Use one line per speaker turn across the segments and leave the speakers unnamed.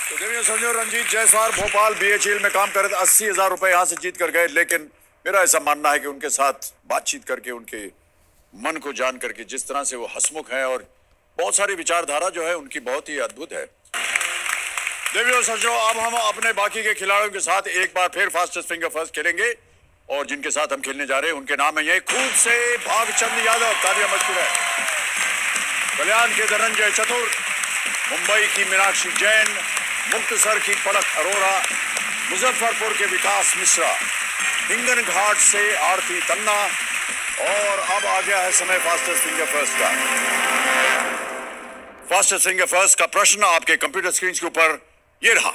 तो देवियों समझो, रंजीत जायसवाल भोपाल बीएचईएल में काम कर रहे थे, 80,000 रुपए यहां से जीत कर गए। लेकिन मेरा ऐसा मानना है कि उनके साथ बातचीत करके, उनके मन को जान करके, जिस तरह से वो हंसमुख हैं और बहुत सारी विचारधारा जो है उनकी बहुत ही अद्भुत है। देवियों समझो, अब हम अपने बाकी के खिलाड़ियों के साथ एक बार फिर फास्टेस्ट फिंगर फर्स्ट खेलेंगे और जिनके साथ हम खेलने जा रहे हैं उनके नाम है ये खूब से भागचंद यादव, तालियां मशहूर है। कल्याण के धनंजय चतुर, मुंबई की मीनाक्षी जैन, मुक्तसर की पलक अरोरा, मुजफ्फरपुर के विकास मिश्रा, हिंगन घाट से आरती तन्ना। और अब आ गया है समय फास्टेस्ट फिंगर फर्स्ट का। फास्टेस्ट फिंगर फर्स्ट का प्रश्न आपके कंप्यूटर स्क्रीन के ऊपर ये रहा।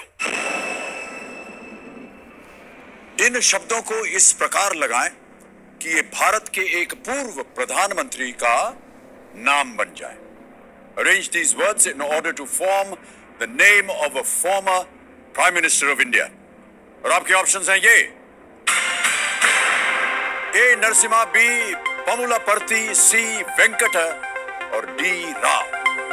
इन शब्दों को इस प्रकार लगाएं कि ये भारत के एक पूर्व प्रधानमंत्री का नाम बन जाए। Arrange these words in order to form the name of a former Prime Minister of India. और आपके ऑप्शंस हैं ये: A Narasimha, B Pamulaparti, C Venkat और डी राव।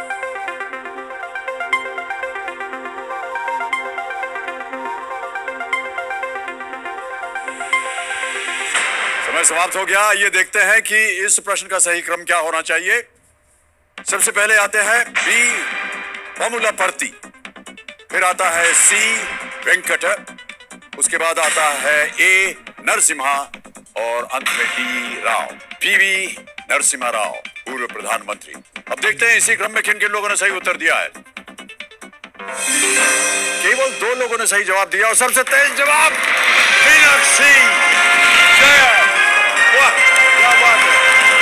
समय समाप्त हो गया। ये देखते हैं कि इस प्रश्न का सही क्रम क्या होना चाहिए। सबसे पहले आते हैं बी पमुलापर्ती, फिर आता है सी वेंकट, उसके बाद आता है ए नरसिम्हा और अंत में डी राव, पीवी नरसिम्हा राव, पूर्व प्रधानमंत्री। अब देखते हैं इसी क्रम में किन किन लोगों ने सही उत्तर दिया है। केवल 2 लोगों ने सही जवाब दिया और सबसे तेज जवाब मीनाक्षी जैन। वाह, क्या बात है।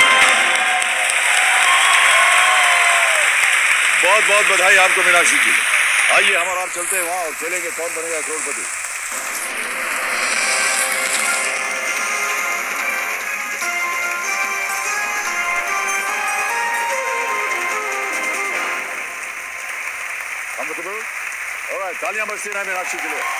बहुत बहुत बधाई आपको मीनाक्षी जी। आइए हम और आप चलते हैं वहां और खेलेंगे कौन बनेगा करोड़पति। ऑलराइट, तालियां बजती रहे मीनाक्षी के लिए।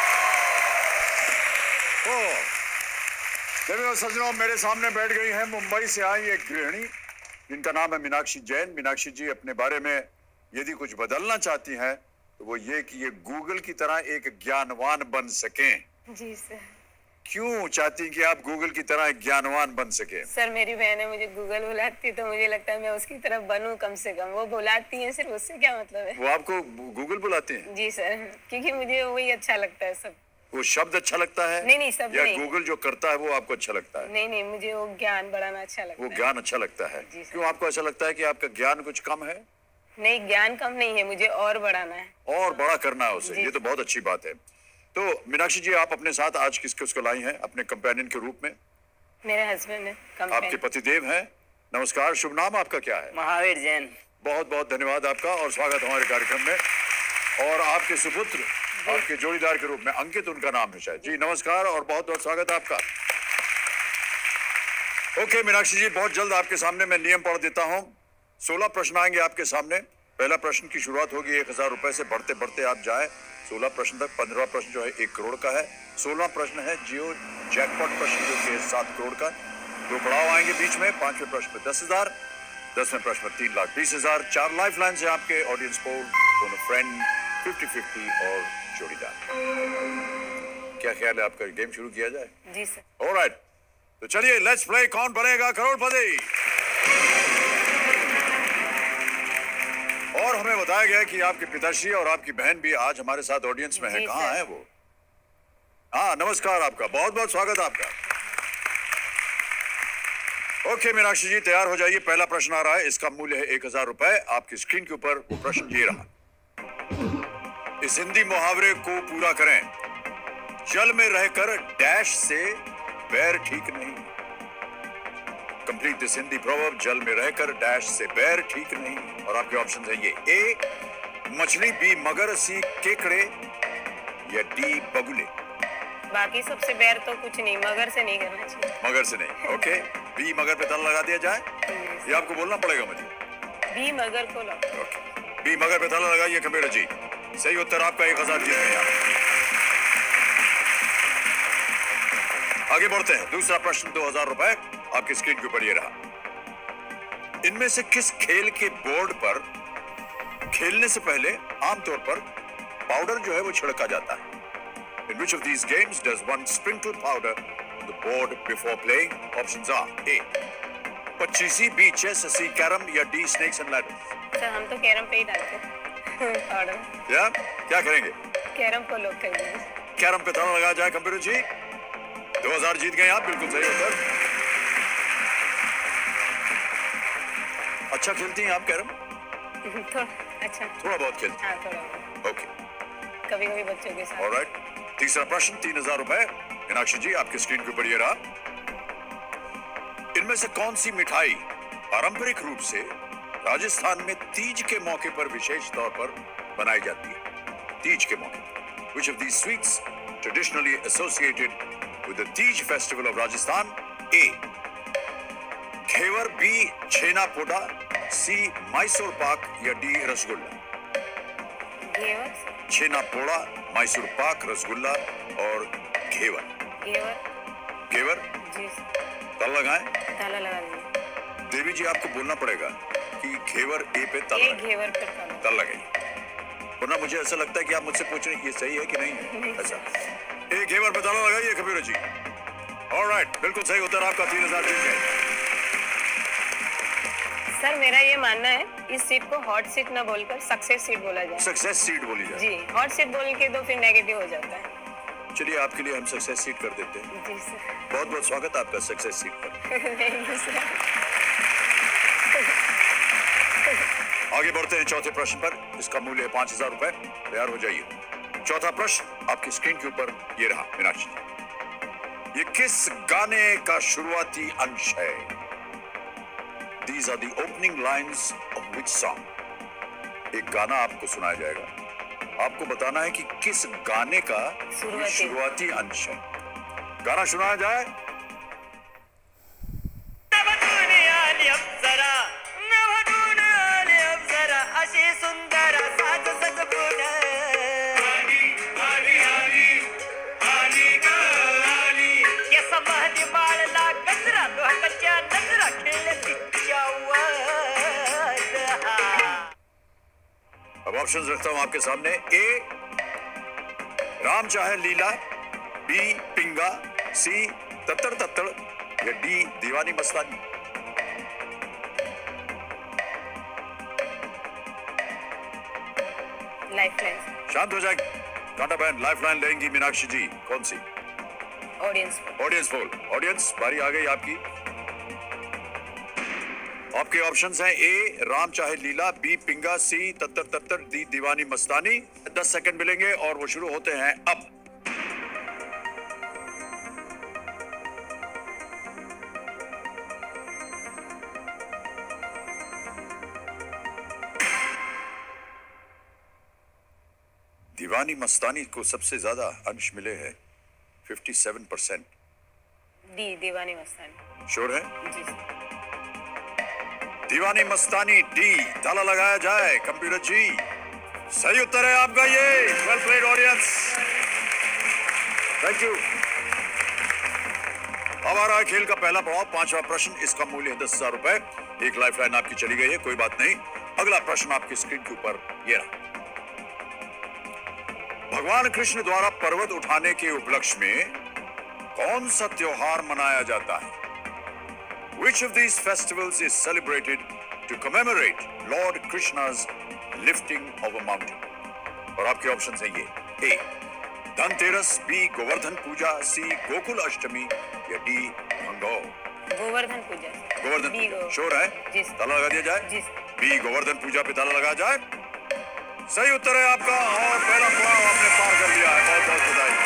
सज्जनों, मेरे सामने बैठ गई हैं मुंबई से आई एक गृहिणी जिनका नाम है मीनाक्षी जैन। मीनाक्षी जी अपने बारे में यदि कुछ बदलना चाहती हैं तो वो ये कि ये गूगल की तरह एक ज्ञानवान बन सकें।
जी सर।
क्यों चाहती हैं कि आप गूगल की तरह एक ज्ञानवान बन सके?
सर, मेरी बहन है, मुझे गूगल बुलाती तो मुझे लगता है मैं उसकी तरफ बनूं कम से कम। वो बुलाती हैं सिर्फ, उससे क्या मतलब है?
वो आपको गूगल बुलाते हैं?
जी सर, क्योंकि मुझे वही अच्छा लगता है। सब
वो शब्द अच्छा लगता है?
नहीं, सब
या
नहीं।
गूगल जो करता है वो आपको अच्छा लगता है?
नहीं, मुझे वो ज्ञान बढ़ाना अच्छा लगता है।
वो ज्ञान अच्छा लगता है? क्यों आपको ऐसा लगता है कि आपका ज्ञान कुछ कम है?
नहीं, ज्ञान कम नहीं है, मुझे और बढ़ाना है, और
बड़ा करना है उसे। ये तो बहुत अच्छी बात है। तो मीनाक्षी जी, आप अपने साथ आज किसको उसको लाई हैं अपने कंपेनियन के रूप में?
मेरे हस्बैंड है,
आपके पतिदेव हैं। नमस्कार, शुभ नाम आपका क्या है?
महावीर जैन।
बहुत बहुत धन्यवाद आपका और स्वागत हमारे कार्यक्रम में। और आपके सुपुत्र, आपके जोड़ीदार के रूप में अंकित उनका नाम है शायद। जी नमस्कार और बहुत बहुत स्वागत आपका। ओके मीनाक्षी जी, बहुत जल्द आपके सामने मैं नियम पढ़ देता हूं। 16 प्रश्न आएंगे आपके सामने। पहला प्रश्न की शुरुआत होगी 1000 रुपए से, बढ़ते बढ़ते आप जाए 16 प्रश्न तक। 15वां प्रश्न जो है 1 करोड़ का है। 16वां प्रश्न है जियो जैकपॉट प्रश्न जो कि 7 करोड़ का। 2 पड़ाव आएंगे बीच में। 5वें प्रश्न में 10,000, 10वें प्रश्न में 3,20,000। 4 लाइफ लाइन है आपके ऑडियंस पोल, दोनों फ्रेंड, 50-50 और जोड़ीदार। क्या ख्याल है आपका, गेम शुरू किया जाए?
जी सर।
ऑलराइट, तो चलिए लेट्स प्ले कौन बनेगा करोड़पति। और हमें बताया गया कि आपके पिताश्री और आपकी बहन भी आज हमारे साथ ऑडियंस में है। कहाँ है वो? हाँ नमस्कार आपका, बहुत बहुत स्वागत आपका। ओके मीनाक्षी जी, तैयार हो जाइए। पहला प्रश्न आ रहा है, इसका मूल्य है 1000 रुपए। आपकी स्क्रीन के ऊपर वो प्रश्न ये रहा। इस हिंदी मुहावरे को पूरा करें। जल में रहकर डैश से बैर ठीक नहीं। कंप्लीट दिस हिंदी प्रोवर्ब, जल में रहकर डैश से बैर ठीक नहीं। और आपके ऑप्शन है ये: ए मछली, बी मगर, सी केकड़े या डी बगुले।
बाकी सबसे बैर तो कुछ नहीं, मगर से नहीं करना चाहिए।
मगर से नहीं, ओके। बी मगर पे ताला लगा दिया जाए? ये आपको बोलना पड़ेगा मुझे।
बी मगर को लो।
ओके, बी मगर पे ताला लगाइए कंप्यूटर जी। सही उत्तर आपका 1000 जीत गए आप। आगे बढ़ते हैं। दूसरा प्रश्न 2000 रुपए आपकी स्क्रीन के ऊपर ये रहा। इनमें से किस खेल के बोर्ड पर खेलने से पहले आमतौर पर पाउडर जो है वो छिड़का जाता है? In which of these games does one sprinkle powder on the board before playing? Options are A. Pachisi, B. chess, C. Carrom या D. snakes and ladders?
Sir हम तो कैरम पे ही डालते हैं पाउडर।
या क्या करेंगे?
कैरम को लोग कर देंगे।
कैरम पे ताला लगाया जाए कंप्यूटर जी। 2000 जीत गए आप, बिल्कुल सही उत्तर। अच्छा खेलती हैं आप कैरम?
थोड़ा अच्छा,
थोड़ा बहुत खेलती
हाँ थोड़ा बहुत,
हैं। ओके,
कभी कभी बच्चों के साथ।
ऑलराइट। तीसरा प्रश्न 3000 रुपए। मीनाक्षी जी आपकी स्क्रीन के ऊपर ये रहा। इनमें से कौन सी मिठाई पारंपरिक रूप से राजस्थान में तीज के मौके पर विशेष तौर पर बनाई जाती है? तीज के मौके पर। Which of these sweets traditionally associated with the Tej festival of Rajasthan? A. Ghevar, B. Chhena Poda, C. Mysore pak या D. रसगुल्ला?
घेवर,
छेना पोड़ा, मैसूर पाक, रसगुल्ला और घेवर।
घेवर
घेवर
जी,
ताला लगाएं।
ताला लगा दीजिए।
देवी जी आपको बोलना पड़ेगा कि घेवर ए पे ताला
ये
लगाएं।
घेवर पे ताला।
ताला लगाइए, वरना मुझे ऐसा लगता है कि आप मुझसे पूछ रहे हैं ये सही है कि नहीं है। अच्छा, एक घेवर पे ताला लगाइए कंप्यूटर जी। ऑलराइट, बिल्कुल सही उत्तर आपका। 3000 जीत गए।
सर मेरा ये मानना है इस सीट को हॉट सीट ना बोलकर सक्सेस सीट बोला जाए।
सक्सेस सीट बोली जाए।
जी, हॉट सीट बोल के तो फिर नेगेटिव हो जाता है।
चलिए आपके लिए हम सक्सेस सीट कर देते हैं।
जी सर।
बहुत बहुत स्वागत आपका सक्सेस सीट पर।
Thank you sir.
आगे बढ़ते हैं चौथे प्रश्न पर। इसका मूल्य है 5000 रुपए। तैयार हो जाइए। चौथा प्रश्न आपकी स्क्रीन के ऊपर ये रहा मीनाक्षी जी। ये किस गाने का शुरुआती अंश है? These are the opening lines of which song? एक गाना आपको सुनाया जाएगा। आपको बताना है कि किस गाने का शुरुआती अंश है। गाना सुनाया जाए। अब ऑप्शंस रखता हूं आपके सामने। ए. राम चाहे लीला, बी. पिंगा, सी. तत्तर तत्तर या डी. दीवानी मस्तानी?
लाइफलाइन।
शांत हो जाए कांटा बहन। लाइफलाइन लेंगी मीनाक्षी जी। कौन सी?
ऑडियंस।
Audience poll. ऑडियंस बारी आ गई आपकी। आपके ऑप्शंस हैं A. Ram Chahe Leela, B. Pinga, C. Tattar Tattar, D. Deewani Mastani. 10 second मिलेंगे और वो शुरू होते हैं अब। दीवानी मस्तानी को सबसे ज्यादा अंश मिले हैं 57%।
डी. दीवानी मस्तानी।
श्योर है?
जी सर।
दीवानी मस्तानी डी। ताला लगाया जाए कंप्यूटर जी। सही उत्तर है आपका ये। Well played audience, thank you. अब आ रहा है खेल का पहला पड़ाव, पांचवा प्रश्न। इसका मूल्य है 10,000 रुपए। एक लाइफलाइन आपकी चली गई है, कोई बात नहीं। अगला प्रश्न आपकी स्क्रीन के ऊपर ये रहा। भगवान कृष्ण द्वारा पर्वत उठाने के उपलक्ष्य में कौन सा त्योहार मनाया जाता है? Which of these festivals is celebrated to commemorate Lord Krishna's lifting of a mountain? और आपके ऑप्शंस हैं ये। A. Dhanteras, B. Govardhan Puja, C. Gokul Ashtami या D. भंगोर?
गोवर्धन पूजा।
गोवर्धन पूजा। श्योर है?
जी सर।
ताला लगा दिया जाए।
जी सर।
B. गोवर्धन पूजा पे ताला लगाया जाए। सही उत्तर है आपका और पहला पड़ाव आपने पार कर लिया है। बहुत बहुत बधाई।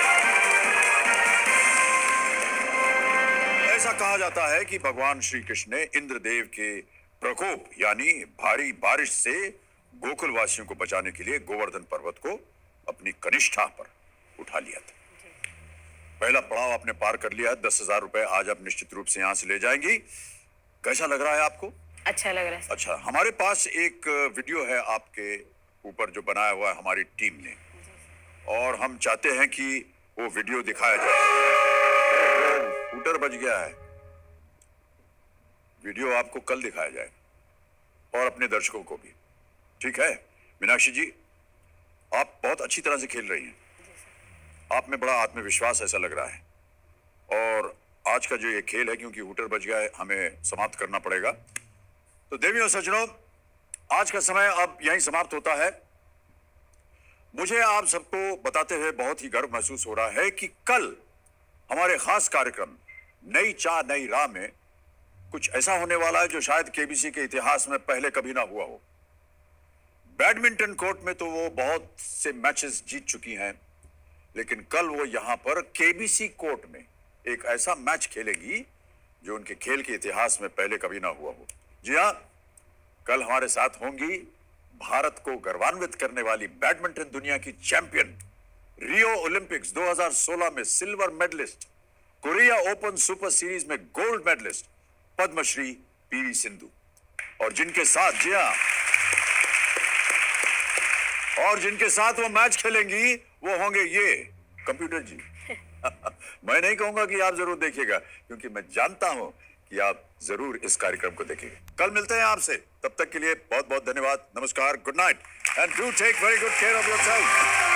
ऐसा कहा जाता है कि भगवान श्री कृष्ण ने इंद्रदेव के प्रकोप यानी भारी बारिश से गोकुल वासियों को बचाने के लिए गोवर्धन पर्वत को अपनी कनिष्ठा पर उठा लिया था। पहला पड़ाव आपने पार कर लिया है। 10,000 रुपए आज आप निश्चित रूप से यहां से ले जाएंगी। कैसा लग रहा है आपको?
अच्छा लग रहा है।
अच्छा, हमारे पास एक वीडियो है आपके ऊपर जो बनाया हुआ है हमारी टीम ने, और हम चाहते हैं कि वो वीडियो दिखाया जाए। स्कूटर बच गया है। वीडियो आपको कल दिखाया जाए और अपने दर्शकों को भी। ठीक है मीनाक्षी जी, आप बहुत अच्छी तरह से खेल रही हैं। आप में बड़ा आत्मविश्वास ऐसा लग रहा है। और आज का जो ये खेल है, क्योंकि हुटर बज गया है, हमें समाप्त करना पड़ेगा। तो देवियों सज्जनों, आज का समय अब यहीं समाप्त होता है। मुझे आप सबको बताते हुए बहुत ही गर्व महसूस हो रहा है कि कल हमारे खास कार्यक्रम नई चाह नई राह में कुछ ऐसा होने वाला है जो शायद केबीसी के इतिहास में पहले कभी ना हुआ हो। बैडमिंटन कोर्ट में तो वो बहुत से मैचेस जीत चुकी हैं, लेकिन कल वो यहां पर केबीसी कोर्ट में एक ऐसा मैच खेलेगी जो उनके खेल के इतिहास में पहले कभी ना हुआ हो। जी हां, कल हमारे साथ होंगी भारत को गौरवान्वित करने वाली बैडमिंटन दुनिया की चैंपियन, रियो ओलंपिक्स 2016 में silver medalist, Korea Open Super Series में gold medalist Padmashri PV Sindhu. और जिनके साथ, जी हां, और जिनके साथ वो मैच खेलेंगी वो होंगे ये कंप्यूटर जी। मैं नहीं कहूंगा कि आप जरूर देखिएगा, क्योंकि मैं जानता हूं कि आप जरूर इस कार्यक्रम को देखेंगे। कल मिलते हैं आपसे, तब तक के लिए बहुत बहुत धन्यवाद, नमस्कार, good night and do take very good care of yourself.